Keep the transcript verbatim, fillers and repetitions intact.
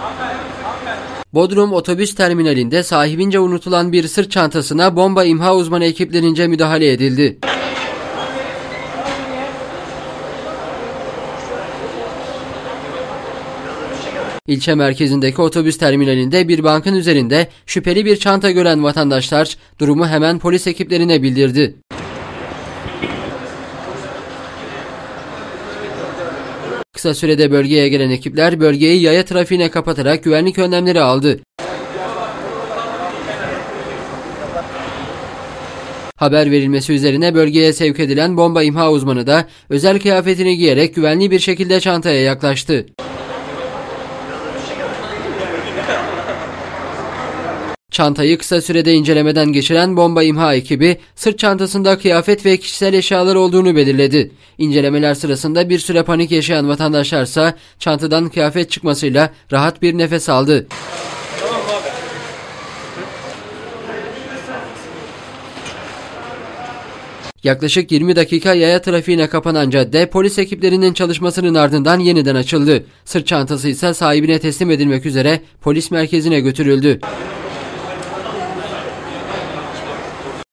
Bodrum otobüs terminalinde sahibince unutulan bir sırt çantasına bomba imha uzmanı ekiplerince müdahale edildi. İlçe merkezindeki otobüs terminalinde bir bankın üzerinde şüpheli bir çanta gören vatandaşlar durumu hemen polis ekiplerine bildirdi. Kısa sürede bölgeye gelen ekipler bölgeyi yaya trafiğine kapatarak güvenlik önlemleri aldı. Haber verilmesi üzerine bölgeye sevk edilen bomba imha uzmanı da özel kıyafetini giyerek güvenli bir şekilde çantaya yaklaştı. Çantayı kısa sürede incelemeden geçiren bomba imha ekibi sırt çantasında kıyafet ve kişisel eşyalar olduğunu belirledi. İncelemeler sırasında bir süre panik yaşayan vatandaşlarsa çantadan kıyafet çıkmasıyla rahat bir nefes aldı. Yaklaşık yirmi dakika yaya trafiğine kapanan cadde polis ekiplerinin çalışmasının ardından yeniden açıldı. Sırt çantası ise sahibine teslim edilmek üzere polis merkezine götürüldü.